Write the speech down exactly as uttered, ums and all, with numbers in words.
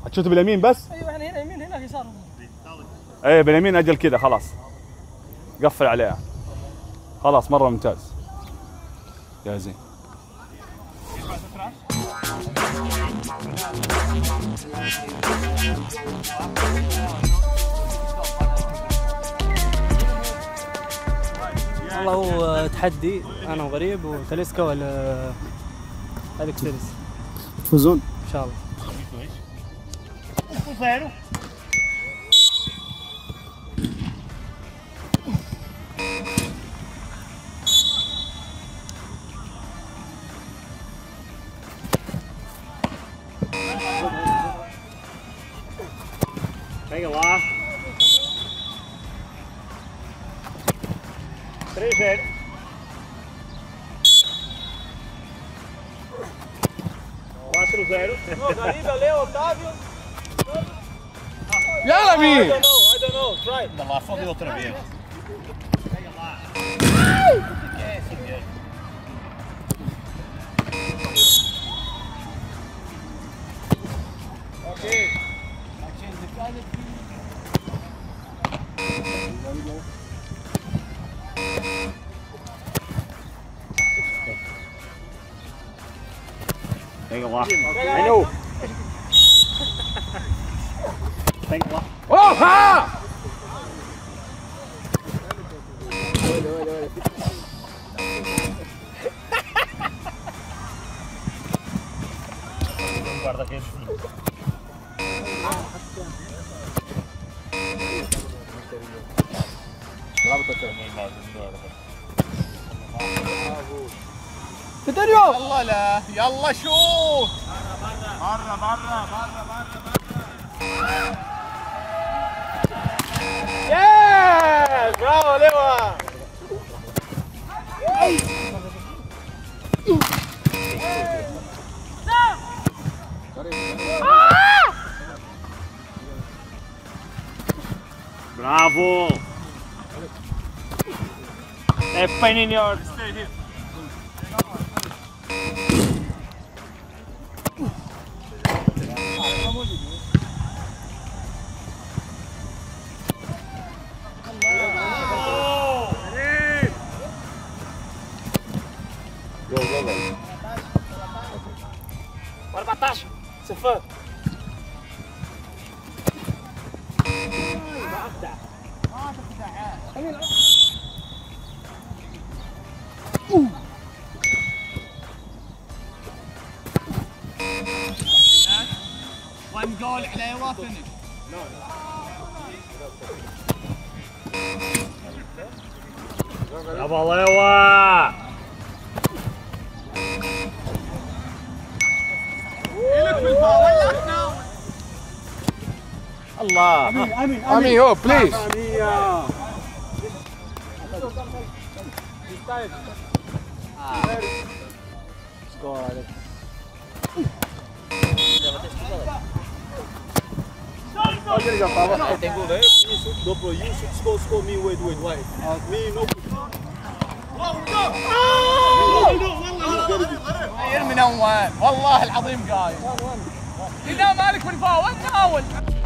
هتشوت باليمين بس؟ ايوه احنا هنا يمين هنا يسار. ايه باليمين اجل كذا خلاص. قفل عليها. خلاص مره ممتاز. جاهزين. والله هو تحدي انا وغريب وتاليسكا ولا اليكس تيريس. تفوزون ان شاء الله. Take a laugh. Three set. quatro zero. غريبة ليه اوتافيو؟ يلا مين؟ I don't know, I don't know, try. Da lá, foda outra vez. Pega lá. Okay. Pega lá. I know. Pega lá. اوها! Guarda aqui. كتريو يلا لا يلا شوت. برا برا برا برا. يس برافو ليوا. Bravo. É pain in your. أربعتاشر صفر. One goal على finish. Bravo Lewa. الله. امين امين امين هو بليز. سكور عليك. Tem goleiro, isso, dobrou isso, score, score, me, wait, wait, wait. Me, no. ارمي نوان والله العظيم قايم. إذا مالك بالفاول تحاول.